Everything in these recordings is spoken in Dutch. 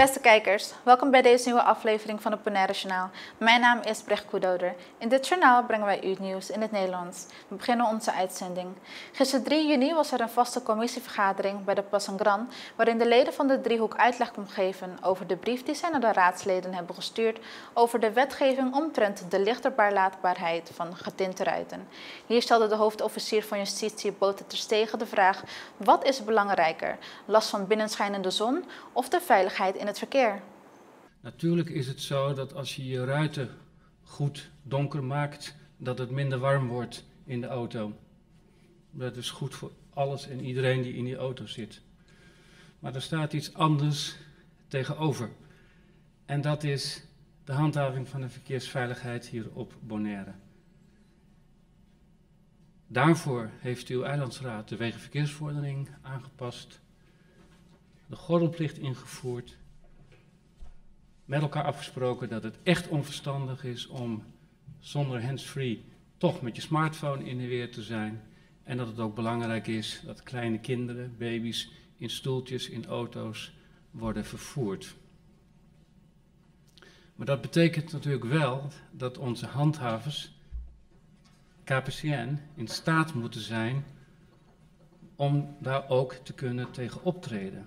Beste kijkers, welkom bij deze nieuwe aflevering van het Bonaire Journaal. Mijn naam is Brecht Koedoder. In dit journaal brengen wij u het nieuws in het Nederlands. We beginnen onze uitzending. Gisteren 3 juni was er een vaste commissievergadering bij de Pasangran, waarin de leden van de driehoek uitleg kon geven over de brief die zij naar de raadsleden hebben gestuurd over de wetgeving omtrent de lichterbaarlaatbaarheid van getinte ruiten. Hier stelde de hoofdofficier van Justitie Botha ter Stege de vraag: wat is belangrijker, last van binnenschijnende zon of de veiligheid in het verkeer? Natuurlijk is het zo dat als je je ruiten goed donker maakt, dat het minder warm wordt in de auto. Dat is goed voor alles en iedereen die in die auto zit. Maar er staat iets anders tegenover. En dat is de handhaving van de verkeersveiligheid hier op Bonaire. Daarvoor heeft uw eilandsraad de wegenverkeersverordening aangepast, de gordelplicht ingevoerd, met elkaar afgesproken dat het echt onverstandig is om zonder handsfree toch met je smartphone in de weer te zijn. En dat het ook belangrijk is dat kleine kinderen, baby's, in stoeltjes, in auto's worden vervoerd. Maar dat betekent natuurlijk wel dat onze handhavers, KPCN, in staat moeten zijn om daar ook te kunnen tegen optreden.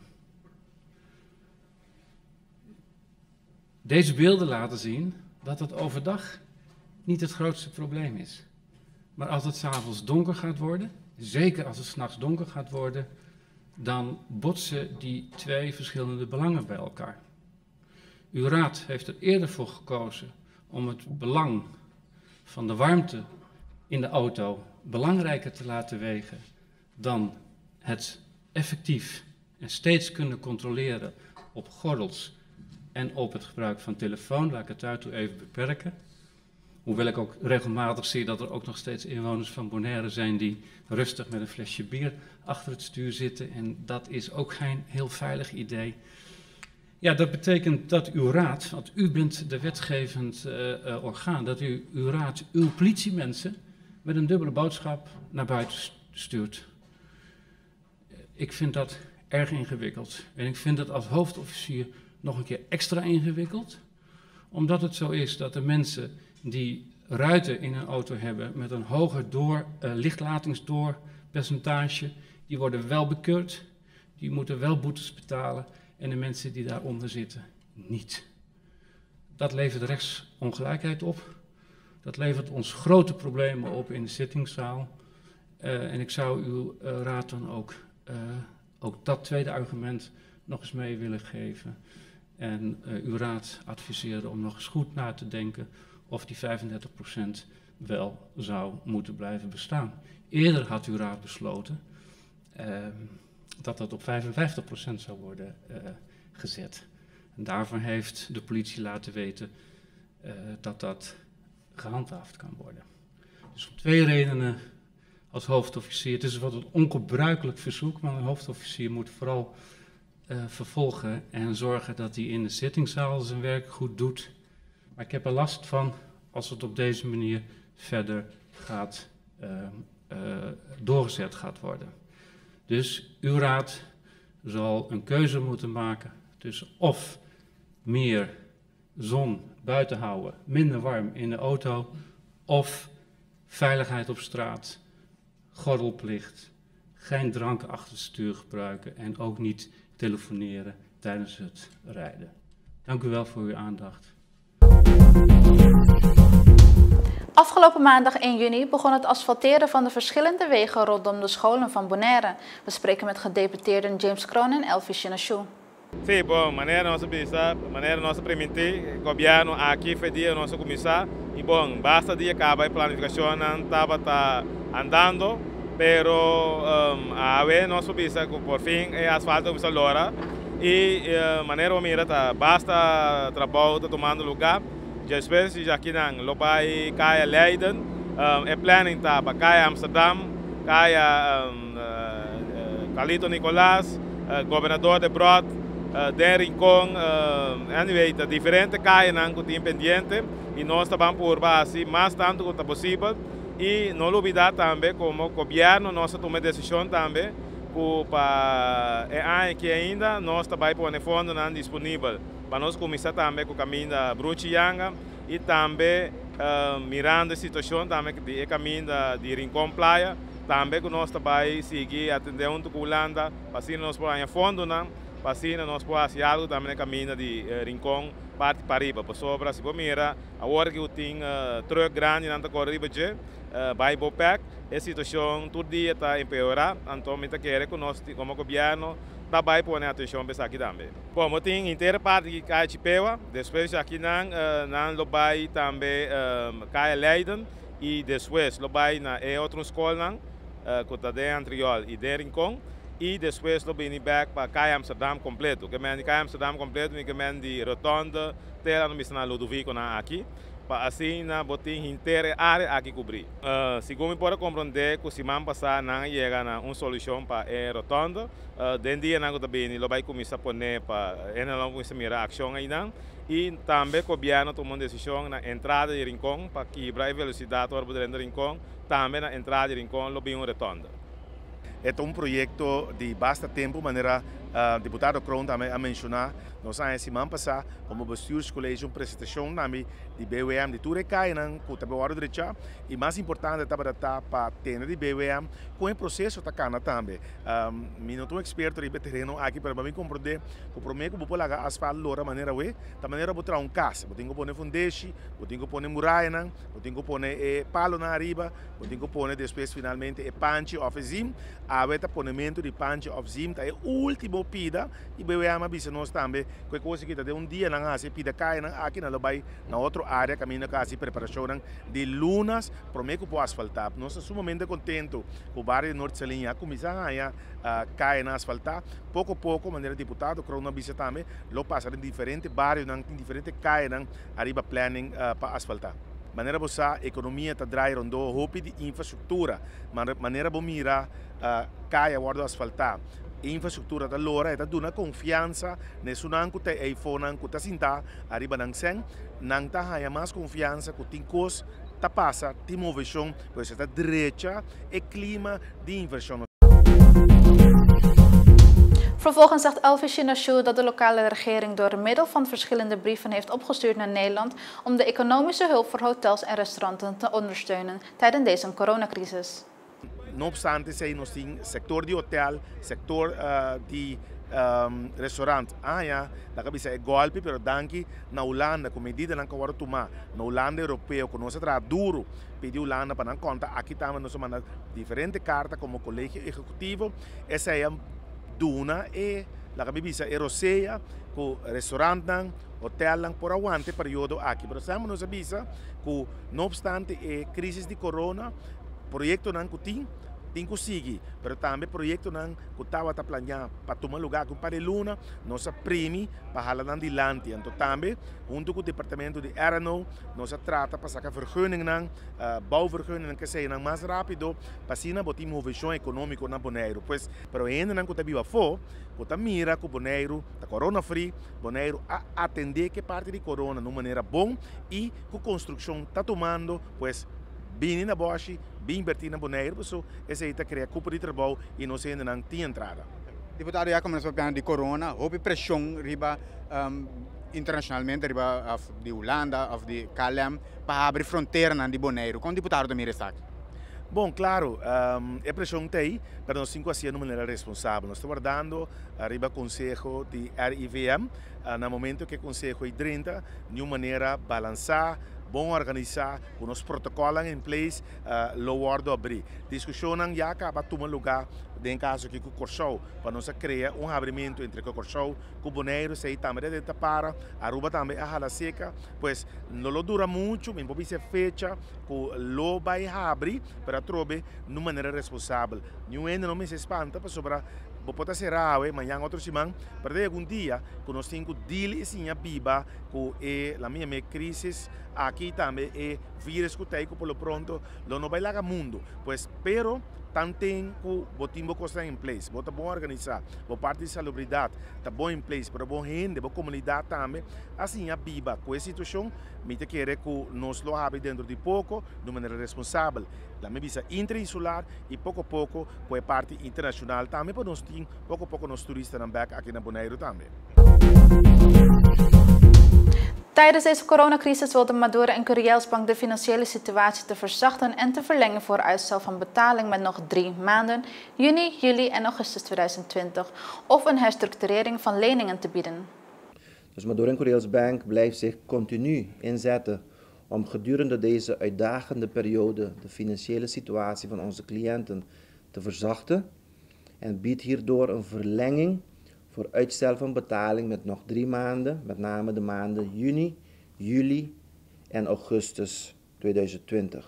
Deze beelden laten zien dat het overdag niet het grootste probleem is. Maar als het 's avonds donker gaat worden, zeker als het 's nachts donker gaat worden, dan botsen die twee verschillende belangen bij elkaar. Uw raad heeft er eerder voor gekozen om het belang van de warmte in de auto belangrijker te laten wegen dan het effectief en steeds kunnen controleren op gordels en op het gebruik van telefoon. Laat ik het daartoe even beperken. Hoewel ik ook regelmatig zie dat er ook nog steeds inwoners van Bonaire zijn die rustig met een flesje bier achter het stuur zitten. En dat is ook geen heel veilig idee. Ja, dat betekent dat uw raad, want u bent de wetgevend orgaan, dat uw raad uw politiemensen met een dubbele boodschap naar buiten stuurt. Ik vind dat erg ingewikkeld. En ik vind het als hoofdofficier nog een keer extra ingewikkeld, omdat het zo is dat de mensen die ruiten in een auto hebben met een hoger lichtlatingsdoorpercentage, die worden wel bekeurd, die moeten wel boetes betalen en de mensen die daaronder zitten niet. Dat levert rechtsongelijkheid op, dat levert ons grote problemen op in de zittingszaal en ik zou uw raad dan ook dat tweede argument nog eens mee willen geven. En uw raad adviseren om nog eens goed na te denken of die 35% wel zou moeten blijven bestaan. Eerder had uw raad besloten dat dat op 55% zou worden gezet. En daarvoor heeft de politie laten weten dat dat gehandhaafd kan worden. Dus om 2 redenen als hoofdofficier. Het is wat een ongebruikelijk verzoek, maar een hoofdofficier moet vooral vervolgen en zorgen dat hij in de zittingszaal zijn werk goed doet. Maar ik heb er last van als het op deze manier verder doorgezet gaat worden. Dus uw raad zal een keuze moeten maken tussen of meer zon buiten houden, minder warm in de auto, of veiligheid op straat, gordelplicht, geen drank achter het stuur gebruiken en ook niet telefoneren tijdens het rijden. Dank u wel voor uw aandacht. Afgelopen maandag 1 juni begon het asfalteren van de verschillende wegen rondom de scholen van Bonaire. We spreken met gedeputeerden James Kroon en Elvis Chinachou. Sim, bom, maneira nossa bisa, maneira nossa permitir, governo aqui fedia nosso comissário, e bom, basta de acabar a planificação, estava andando, pero a nosso bisa, por fim, é asfalto começou agora, e maneira mira tá, basta trabalho tá tomando lugar, já espécie já aqui não, lopai caia Leiden, é planning tá, para caia Amsterdam, caia Calito Nicolás, governador de Brod, Den Rincón, anyway, diferente caia que tem pendiente e nós estamos por base mais tanto quanto possível e não olvidar também como governo nós tomamos decisão também que ainda nós também põe fundo não disponível para nós começar também com o caminho da Bruchianga e também mirando a situação também de caminho de Rincón Playa, também que nós também seguir atender junto com a Holanda, para assim nós põe fundo não, para assim nós podemos fazer algo também no caminho de Rincón parte para riba, para sobra se mira agora que eu tenho truck grande não está correndo já vai bopec a situação todo dia está empeorar, então me quer que nós como governo também põe atenção para aqui também. Bom, eu tenho inteira parte que cai de Pewa, depois aqui não vai também cai Leiden e depois vai na outra escola que está dentro e de Rincón. E depois eu vim back para Cai Amsterdam completo. Que men Cai Amsterdam completo, que men de Rotonda, terra no Misna Ludovico aqui, para assim na botin inteira área aqui cobrir. Segundo pode compreender que se man passar não chega a uma solução para a Rotonda, dentro dia não também ele vai começar a pôr para ela começar a mirar ação aí não. E também o governo tomou decisão na entrada de Rincón para quebrar a velocidade para poder entrar Rincón, também na entrada de Rincón lo bem Rotonda. É projeto de bastante tempo, maneira deputado Kroon também a mencionar. Nós a semana passada, como bestuurscollege, uma apresentação também de BWM de Turecai, que também hora de e mais importante estava para ter de BWM com o processo da cana também. Eu não sou experto em terreno aqui para me compreender que o primeiro que vou lagar asfalto lora maneira we, da maneira botar um casa, vou ter que pôr fundeshi, vou ter que pôr muralha, vou ter que pôr palo na arriba, vou ter que pôr depois finalmente punch of zim, a veta ponimento de punch of zim, é o último pida e BWM avisa nós também que coisa que de dia não há se pida cai aqui na vai na outra área caminho que assim preparação de lunas prometo para asfaltar. Nós estamos sumamente contentes com o bairro de Norte Salinha começar a cair na asfaltar pouco a pouco maneira deputado Kroon avisa também lo passa em diferentes bairros em diferentes cai arriba planning para asfaltar. Maneira bossa economia está drive rondo hope de infraestrutura maneira bom mirar cai a guarda asfaltar infraestrutura da lora e da duna confiança nesse nanco te iPhone que tá sinta arriba nang sen nang ta haya mais confiança que tem cos ta passa tem movição pois está direita e clima de inversão. Vervolgens zegt Elvis Chinashu dat de lokale regering door middel van verschillende brieven heeft opgestuurd naar Nederland om de economische hulp voor hotels en restauranten te ondersteunen tijdens deze coronacrisis. No obstante, se nos tem sector de hotel, sector de restaurante. Da cabeça é golpe, pero danke na Holanda, com medida não que tomar, na Holanda europeu, que nós tra duro, pediu Holanda para não conta, aqui também nós mandamos diferentes cartas como colégio executivo, essa é a duna e la cabeça é roceia, com restaurante, hotel por aguante período aqui. Mas estamos nos avisa que, no obstante, a crise de corona, projeto não que tem que seguir, mas também projeto não que estava a planear para tomar lugar com para Luna, nossa prêmio para halar adiante. Então também, junto com o departamento de RNO, nós trata para sacar vergunning não, bouwvergunning que seja mais rápido, para assim não botar inovação econômica na Bonaire. Pois, pero ainda não que está viva fora, que mira que o Bonaire está corona free, Bonaire a atender que parte de corona de uma maneira bom e que a construção está tomando, pois bem na Bosch, bem invertir na Bonaire, pessoal, essa aí está criando culpa de trabalho e não se ainda não tem entrada. Deputado, já começou a falar de corona, houve pressão riba internacionalmente, riba de Holanda, of de KLM, para abrir fronteira na de Bonaire. Com o deputado também está aqui. Bom, claro, a pressão tem, mas nós temos que ser de maneira responsável. Nós estamos guardando arriba o Conselho de RIVM, no momento que o Conselho é 30, de uma maneira balançada, bom organizar, com os protocolos em place, lo guardo abrir. Discussão já acaba tomando lugar, em caso que o Corsol, para nós criar abrimento entre o Corsol, o Bonaire, se também de tapar, Aruba também a hala seca, pois não dura muito, mas pode ser fecha, que lo vai abrir, para trobe de maneira responsável. Não ainda não me se espanta, para sobrar pode ser raro, amanhã outro semana, para algum dia, que nós temos que deal assim a biba, que a minha crise aqui também é vírus que tem que pelo pronto, não vai lá mundo, pois pero tanto que botimbo costa em place, bota bom organizar, bo parte de salubridade, tá bom em place, para bom rende, bo comunidade também, assim a biba com essa situação, me te querer que nós lo habe dentro de pouco, de maneira responsável, da minha visa interinsular e pouco a pouco com a parte internacional também, para nós ter pouco a pouco nos turistas também aqui na Bonaire também. Tijdens deze coronacrisis wilde Maduro en Curielsbank de financiële situatie te verzachten en te verlengen voor uitstel van betaling met nog 3 maanden, juni, juli en augustus 2020, of een herstructurering van leningen te bieden. Dus Maduro en Curielsbank blijft zich continu inzetten om gedurende deze uitdagende periode de financiële situatie van onze cliënten te verzachten en biedt hierdoor een verlenging voor uitstel van betaling met nog 3 maanden, met name de maanden juni, juli en augustus 2020.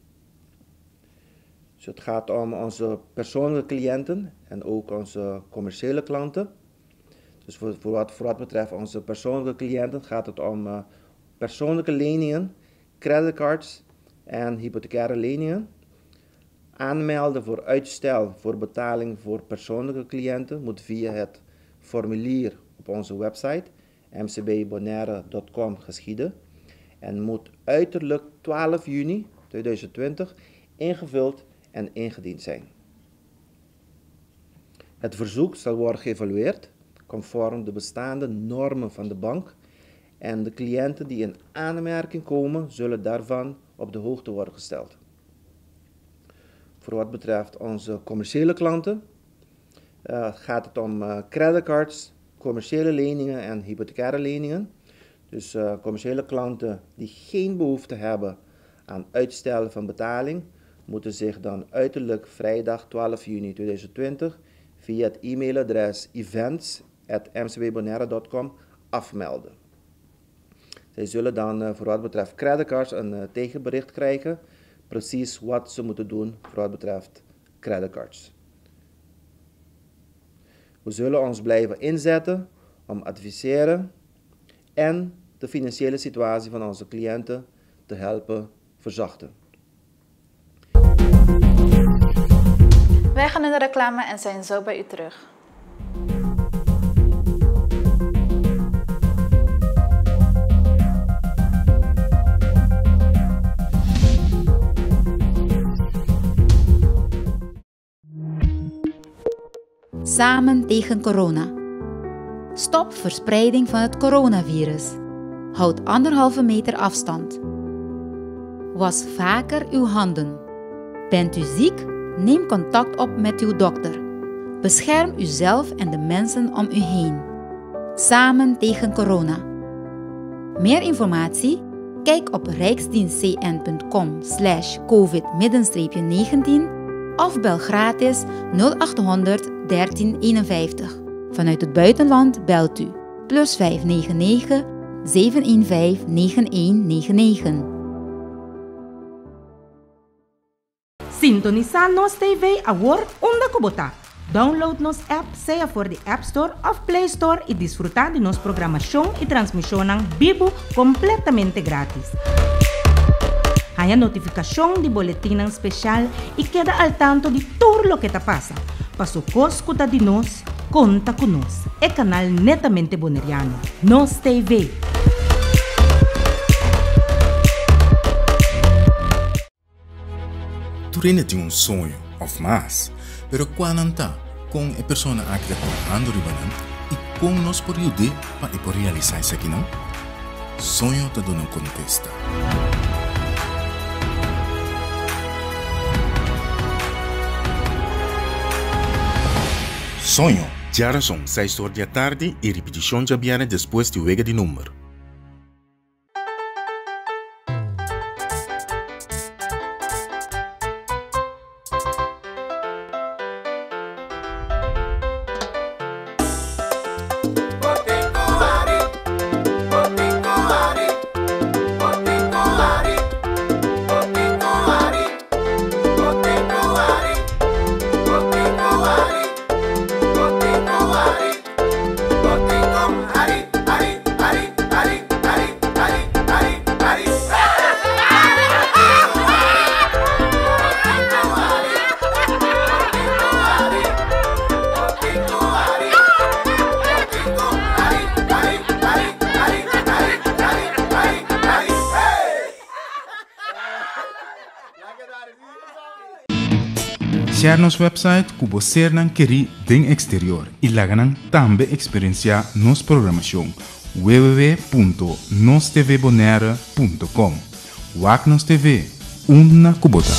Dus het gaat om onze persoonlijke cliënten en ook onze commerciële klanten. Dus voor wat betreft onze persoonlijke cliënten gaat het om persoonlijke leningen, creditcards en hypothecaire leningen. Aanmelden voor uitstel voor betaling voor persoonlijke cliënten moet via het formulier op onze website mcbbonaire.com geschieden en moet uiterlijk 12 juni 2020 ingevuld en ingediend zijn. Het verzoek zal worden geëvalueerd conform de bestaande normen van de bank en de cliënten die in aanmerking komen zullen daarvan op de hoogte worden gesteld. Voor wat betreft onze commerciële klanten gaat het om creditcards, commerciële leningen en hypothecaire leningen. Dus commerciële klanten die geen behoefte hebben aan uitstellen van betaling, moeten zich dan uiterlijk vrijdag 12 juni 2020 via het e-mailadres events@mcbbonaire.com afmelden. Zij zullen dan voor wat betreft creditcards een tegenbericht krijgen, precies wat ze moeten doen voor wat betreft creditcards. We zullen ons blijven inzetten om adviseren en de financiële situatie van onze cliënten te helpen verzachten. Wij gaan in de reclame en zijn zo bij u terug. Samen tegen corona. Stop verspreiding van het coronavirus. Houd 1,5 meter afstand. Was vaker uw handen. Bent u ziek? Neem contact op met uw dokter. Bescherm uzelf en de mensen om u heen. Samen tegen corona. Meer informatie? Kijk op rijksdienstcn.com/covid-19 of bel gratis 0800 1351. Vanuit het buitenland belt u +599 715 9199. Sintoniza nos TV agora onde kubota. Download nos app, seja voor de App Store of Play Store e disfrutar de nos programação e transmissão vivo completamente grátis. Há notificação de boletim especial e queda al tanto de tudo lo que te passa. Passo escuta de nós, conta conosco. É canal netamente boneriano. Nos TV. Tu tem sonho of mais, pero quando está com a pessoa que está trabalhando e com nós por ajudar para realizar isso aqui não? Sonho te dá uma contesta. Sonho, já são 6 horas da tarde e repetição já viene depois de wega de número. Share nos website kubo ser nan keri ding exterior y laganang tambe experiencia nos programación www.nostvbonaire.com. Wak Nos TV, una kubota.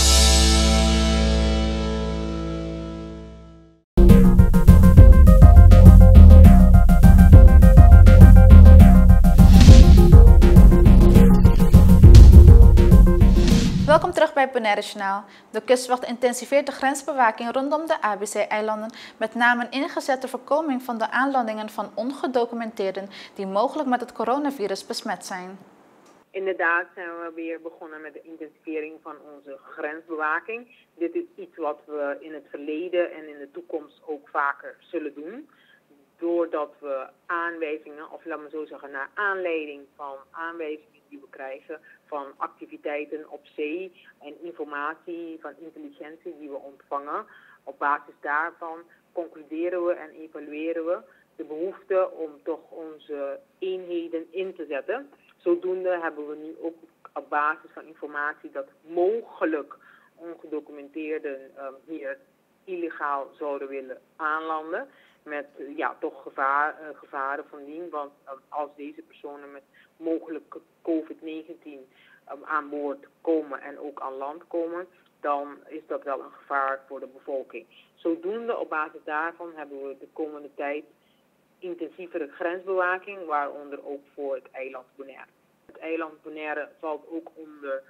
Welkom terug bij Bonaire Journaal. De kustwacht intensiveert de grensbewaking rondom de ABC-eilanden, met name ingezet ter voorkoming van de aanlandingen van ongedocumenteerden die mogelijk met het coronavirus besmet zijn. Inderdaad zijn we weer begonnen met de intensivering van onze grensbewaking. Dit is iets wat we in het verleden en in de toekomst ook vaker zullen doen. Doordat we aanwijzingen, of laat me zo zeggen, naar aanleiding van aanwijzingen die we krijgen van activiteiten op zee en informatie van intelligentie die we ontvangen. Op basis daarvan concluderen we en evalueren we de behoefte om toch onze eenheden in te zetten. Zodoende hebben we nu ook op basis van informatie dat mogelijk ongedocumenteerden hier illegaal zouden willen aanlanden. Met toch gevaren van dien, want als deze personen met mogelijke COVID-19 aan boord komen en ook aan land komen, dan is dat wel een gevaar voor de bevolking. Zodoende op basis daarvan hebben we de komende tijd intensievere grensbewaking, waaronder ook voor het eiland Bonaire. Het eiland Bonaire valt ook onder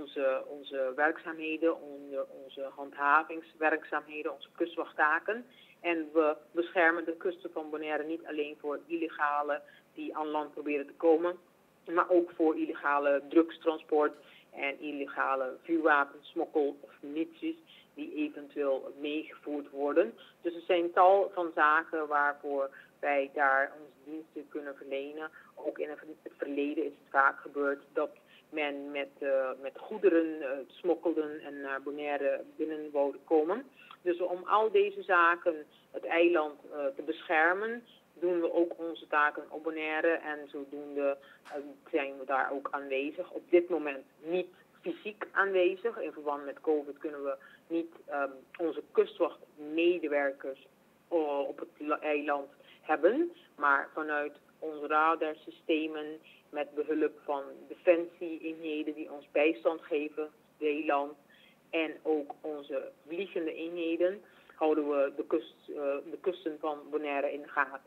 onze werkzaamheden, onder onze handhavingswerkzaamheden, onze kustwachttaken. En we beschermen de kusten van Bonaire niet alleen voor illegalen die aan land proberen te komen, maar ook voor illegale drugstransport en illegale vuurwapensmokkel of munities die eventueel meegevoerd worden. Dus er zijn tal van zaken waarvoor wij daar onze diensten kunnen verlenen. Ook in het verleden is het vaak gebeurd dat men met goederen smokkelden en naar Bonaire binnen wilde komen. Dus om al deze zaken het eiland te beschermen, doen we ook onze taken op Bonaire en zodoende zijn we daar ook aanwezig. Op dit moment niet fysiek aanwezig. In verband met COVID kunnen we niet onze kustwachtmedewerkers op het eiland hebben, maar vanuit onze radarsystemen met behulp van defensie-eenheden die ons bijstand geven, het eiland, en ook onze vliegende eenheden houden we de kusten van Bonaire in de gaten.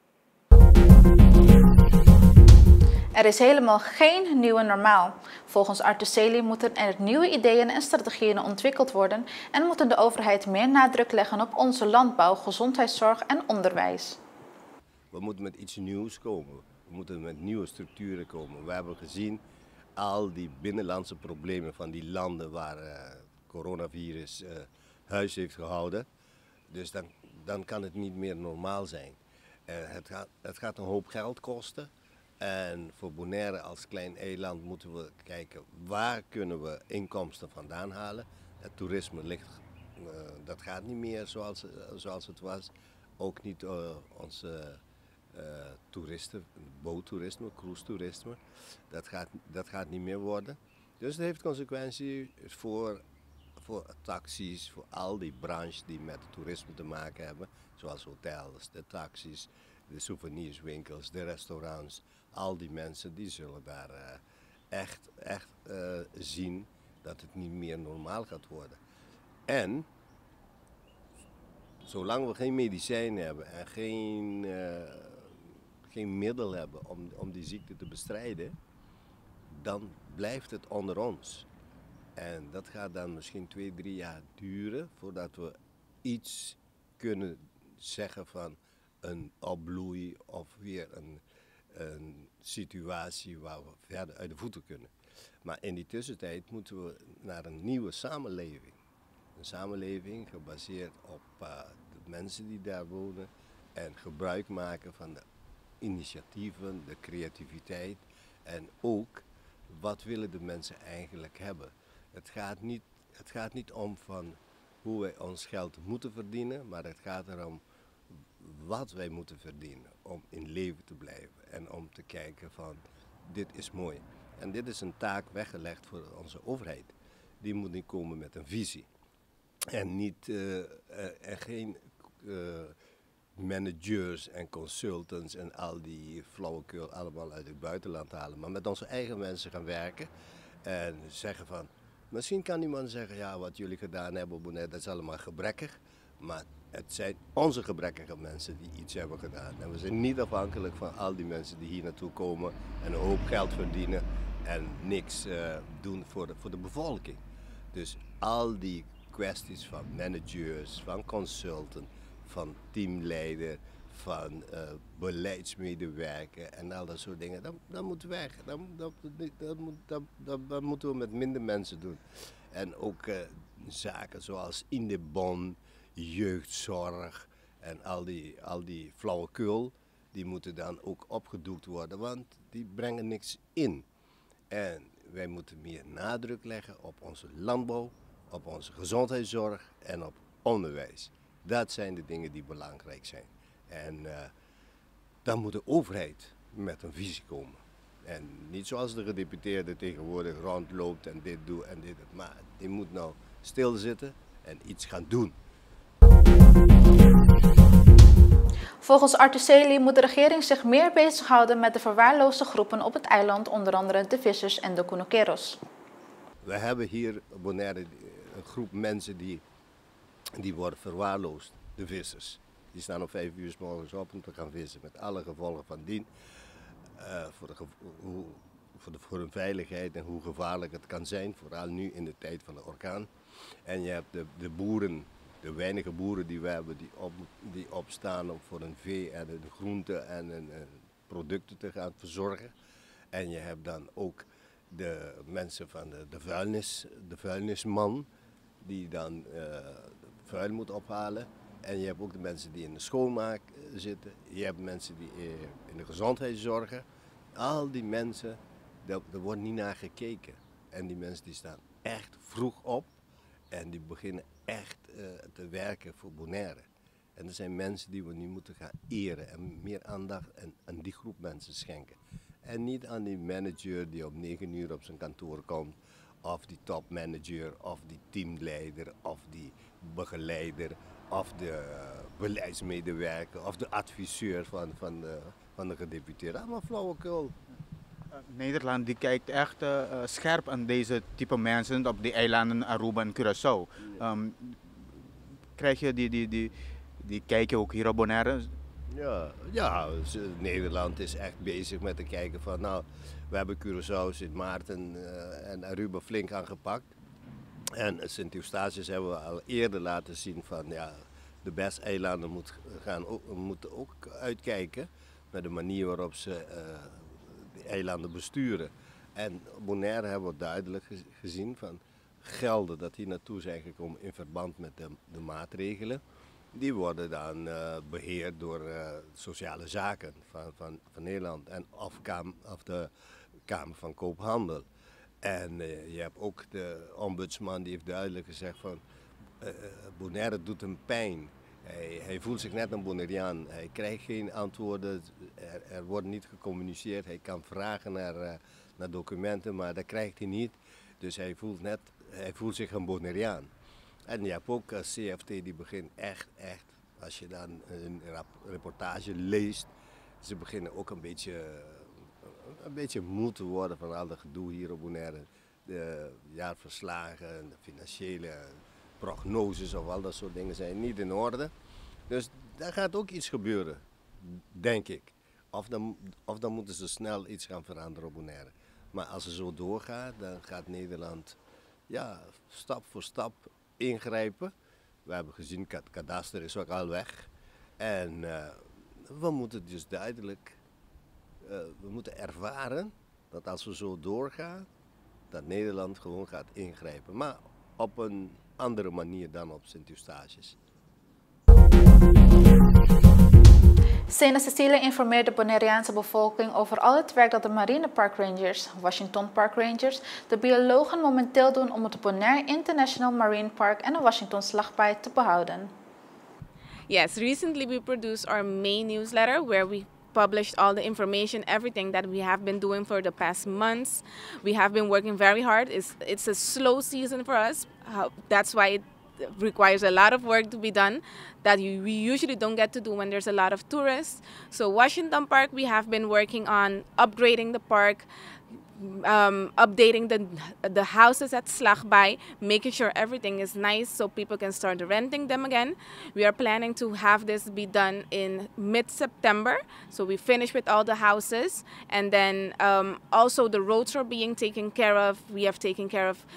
Er is helemaal geen nieuwe normaal. Volgens Artuseli moeten er nieuwe ideeën en strategieën ontwikkeld worden en moet de overheid meer nadruk leggen op onze landbouw, gezondheidszorg en onderwijs. We moeten met iets nieuws komen. We moeten met nieuwe structuren komen. We hebben gezien al die binnenlandse problemen van die landen waar coronavirus huis heeft gehouden. Dus dan kan het niet meer normaal zijn. Het gaat een hoop geld kosten. En voor Bonaire als klein eiland moeten we kijken waar kunnen we inkomsten vandaan halen. Het toerisme dat gaat niet meer zoals het was. Ook niet onze toeristen, boottoerisme, cruise-toerisme. Dat gaat niet meer worden. Dus het heeft consequenties voor taxis, voor al die branches die met toerisme te maken hebben. Zoals hotels, de taxis, de souvenirswinkels, de restaurants. Al die mensen die zullen daar echt zien dat het niet meer normaal gaat worden. En zolang we geen medicijn hebben en geen middel hebben om die ziekte te bestrijden, dan blijft het onder ons. En dat gaat dan misschien 2-3 jaar duren voordat we iets kunnen zeggen van een opbloei of weer een situatie waar we verder uit de voeten kunnen. Maar in die tussentijd moeten we naar een nieuwe samenleving. Een samenleving gebaseerd op de mensen die daar wonen en gebruik maken van de initiatieven, de creativiteit en ook wat willen de mensen eigenlijk hebben. Het gaat niet om van hoe wij ons geld moeten verdienen, maar het gaat erom wat wij moeten verdienen om in leven te blijven en om te kijken van dit is mooi. En dit is een taak weggelegd voor onze overheid. die moet niet komen met een visie. En niet, en geen managers en consultants en al die flauwekul allemaal uit het buitenland halen. Maar met onze eigen mensen gaan werken en zeggen van, misschien kan iemand zeggen, ja, wat jullie gedaan hebben op Bonaire, dat is allemaal gebrekkig. Maar het zijn onze gebrekkige mensen die iets hebben gedaan. En we zijn niet afhankelijk van al die mensen die hier naartoe komen en een hoop geld verdienen en niks doen voor de bevolking. Dus al die kwesties van managers, van consultants, van teamleider, van beleidsmedewerker en al dat soort dingen, dat moet weg. Dat moeten we met minder mensen doen. En ook zaken zoals in de bon, jeugdzorg en al die flauwekul, die moeten dan ook opgedoekt worden, want die brengen niks in. En wij moeten meer nadruk leggen op onze landbouw, op onze gezondheidszorg en op onderwijs. Dat zijn de dingen die belangrijk zijn. En dan moet de overheid met een visie komen. En niet zoals de gedeputeerde tegenwoordig rondloopt en dit doet en dit. Maar die moet nou stilzitten en iets gaan doen. Volgens Artuselli moet de regering zich meer bezighouden met de verwaarloosde groepen op het eiland, onder andere de vissers en de Cunuqueros. We hebben hier op Bonaire een groep mensen die worden verwaarloosd, de vissers. Die staan om 5 uur 's morgens op om te gaan vissen, met alle gevolgen van dien. Voor hun veiligheid en hoe gevaarlijk het kan zijn, vooral nu in de tijd van de orkaan. En je hebt de boeren, de weinige boeren die we hebben, die opstaan om voor hun vee en de groenten en producten te gaan verzorgen. En je hebt dan ook de mensen van de vuilnisman, die dan vuil moet ophalen. En je hebt ook de mensen die in de schoonmaak zitten. Je hebt mensen die in de gezondheid zorgen. Al die mensen, daar wordt niet naar gekeken. En die mensen die staan echt vroeg op en die beginnen echt te werken voor Bonaire. En dat zijn mensen die we nu moeten gaan eren en meer aandacht aan die groep mensen schenken. En niet aan die manager die om 9 uur op zijn kantoor komt, of die topmanager, of die teamleider, of die begeleider, of de beleidsmedewerker, of de adviseur van de gedeputeerde. Allemaal flauwekul. Nederland die kijkt echt scherp aan deze type mensen op die eilanden Aruba en Curaçao. Krijg je die kijken ook hier op Bonaire? Ja, Nederland is echt bezig met te kijken van, nou, we hebben Curaçao, Sint Maarten en Aruba flink aangepakt. En Sint Eustatius hebben we al eerder laten zien van, ja, de beste eilanden moeten ook uitkijken naar de manier waarop ze de eilanden besturen. En Bonaire hebben we duidelijk gezien van gelden dat hier naartoe zijn gekomen in verband met de maatregelen. Die worden dan beheerd door sociale zaken van Nederland en of de Kamer van Koophandel. En je hebt ook de ombudsman die heeft duidelijk gezegd van Bonaire doet hem pijn. Hij voelt zich net een Bonaireaan. Hij krijgt geen antwoorden, er wordt niet gecommuniceerd. Hij kan vragen naar documenten, maar dat krijgt hij niet. Dus hij voelt zich een Bonaireaan. En je hebt ook CFT die begint echt, als je dan een reportage leest, ze beginnen ook een beetje moe te worden van al dat gedoe hier op Bonaire. De jaarverslagen, de financiële prognoses of al dat soort dingen zijn niet in orde. Dus daar gaat ook iets gebeuren, denk ik. Of dan moeten ze snel iets gaan veranderen op Bonaire. Maar als het zo doorgaat, dan gaat Nederland stap voor stap ingrijpen. We hebben gezien, het kadaster is ook al weg. En we moeten dus duidelijk, we moeten ervaren dat als we zo doorgaan, dat Nederland gewoon gaat ingrijpen. Maar op een andere manier dan op Sint Eustatius. Sena Cecilia informeert de Bonaireaanse bevolking over al het werk dat de Marine Park Rangers, Washington Park Rangers, de biologen momenteel doen om het Bonaire International Marine Park en de Washington Slagpaai te behouden. Yes, recently we produced our main newsletter where we published all the information, everything that we have been doing for the past months. We have been working very hard. It's a slow season for us. That's why it requires a lot of work to be done that we usually don't get to do when there's a lot of tourists. So Washington Park, we have been working on upgrading the park, updating the houses at Slagbij, making sure everything is nice so people can start renting them again. We are planning to have this be done in mid-September. So we finish with all the houses, and then also the roads are being taken care of. We have taken care of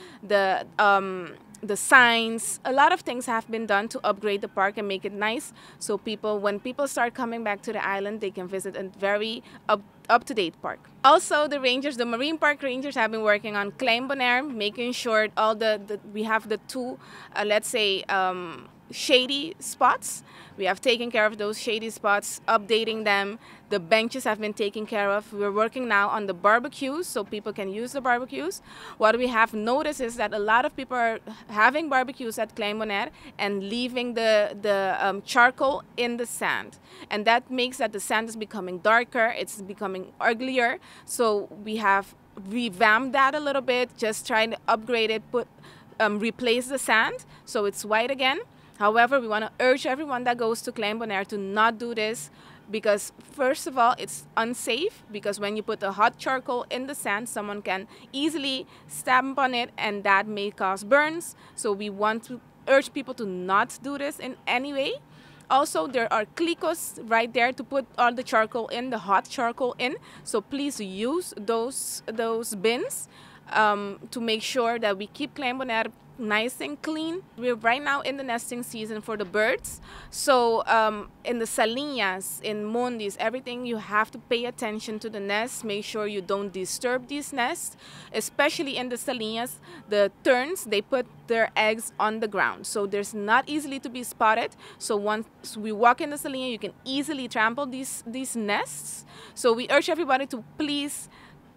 the signs. A lot of things have been done to upgrade the park and make it nice, so when people start coming back to the island, they can visit a very up-to-date park. Also, the Marine Park Rangers have been working on Klein Bonaire, making sure we have the two, let's say, shady spots. We have taken care of those shady spots, updating them. The benches have been taken care of. We're working now on the barbecues so people can use the barbecues. What we have noticed is that a lot of people are having barbecues at Klein Bonaire and leaving the charcoal in the sand. And that makes that the sand is becoming darker, it's becoming uglier. So we have revamped that a little bit, just trying to upgrade it, replace the sand so it's white again. However, we want to urge everyone that goes to Klein Bonaire to not do this because, first of all, it's unsafe because when you put the hot charcoal in the sand, someone can easily stamp on it and that may cause burns. So we want to urge people to not do this in any way. Also, there are clicos right there to put all the charcoal in, the hot charcoal in. So please use those bins to make sure that we keep Klein Bonaire nice and clean. We're right now in the nesting season for the birds. So in the salinas, in mondis, everything, you have to pay attention to the nests. Make sure you don't disturb these nests. Especially in the salinas, the terns, they put their eggs on the ground. So there's not easily to be spotted. So once we walk in the salina, you can easily trample these nests. So we urge everybody to please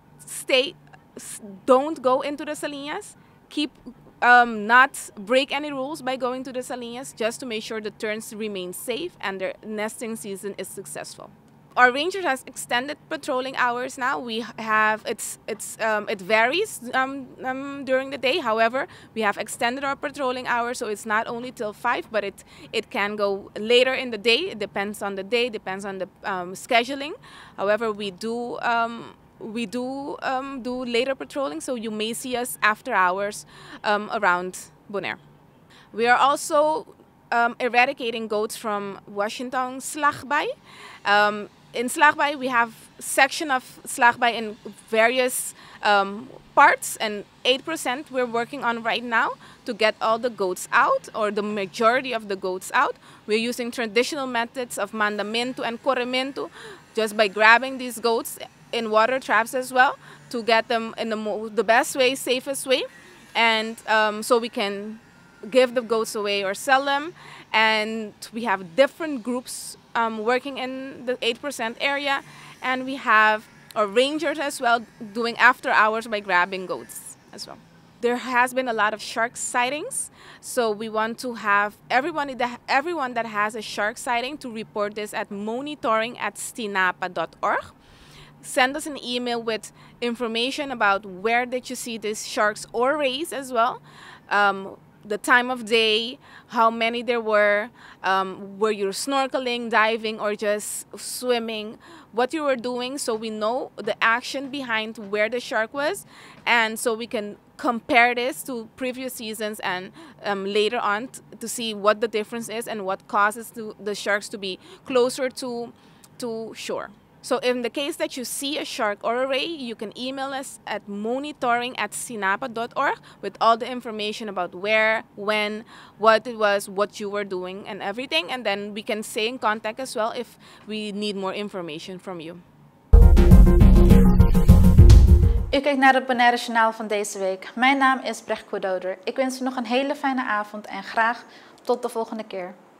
don't go into the salinas. Not break any rules by going to the salinas, just to make sure the terns remain safe and their nesting season is successful. Our ranger has extended patrolling hours now. We have it varies during the day. However, we have extended our patrolling hours, so it's not only till 5, but it can go later in the day. It depends on the day, depends on the scheduling. However, we do later patrolling, so you may see us after hours around Bonaire. We are also eradicating goats from Washington Slagbij. In Slagbij, we have section of Slagbij in various parts, and 8% we're working on right now to get all the goats out, or the majority of the goats out. We're using traditional methods of mandamento and corremento, just by grabbing these goats in water traps as well, to get them in the best way, safest way, and so we can give the goats away or sell them. And we have different groups working in the 8% area, and we have our rangers as well doing after hours by grabbing goats as well. There has been a lot of shark sightings, so we want to have everyone that has a shark sighting to report this at monitoring@stinapa.org. Send us an email with information about where did you see these sharks or rays as well, the time of day, how many there were you snorkeling, diving, or just swimming, what you were doing, so we know the action behind where the shark was, and so we can compare this to previous seasons and later on to see what the difference is and what causes the sharks to be closer to shore. So in the case that you see a shark or a ray, you can email us at monitoring@stinapa.org with all the information about where, when, what it was, what you were doing, and everything. And then we can stay in contact as well if we need more information from you. U kijkt naar het Bonaire Journaal van deze week. Mijn naam is Brecht Koedouder. Ik wens u nog een hele fijne avond en graag tot de volgende keer.